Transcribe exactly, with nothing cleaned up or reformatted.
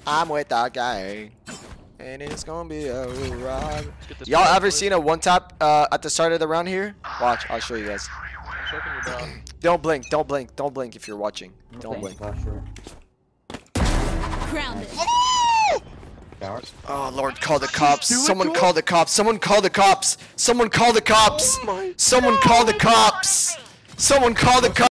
I'm with that guy. And it's gonna be a ride. Y'all ever seen a one tap uh, at the start of the round here? Watch, I'll show you guys. Don't blink, don't blink, don't blink if you're watching. Don't blink. Grounded. Oh Lord, call the cops. Someone call the cops. Someone call the cops. Someone call the cops. Someone call the cops. Someone call the cops.